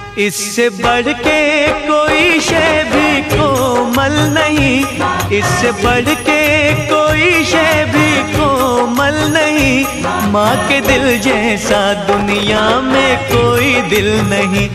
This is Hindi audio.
इससे बढ़ के कोई शय भी कोमल नहीं, इससे बढ़ के कोई शय भी कोमल नहीं। माँ के दिल जैसा दुनिया में कोई दिल नहीं।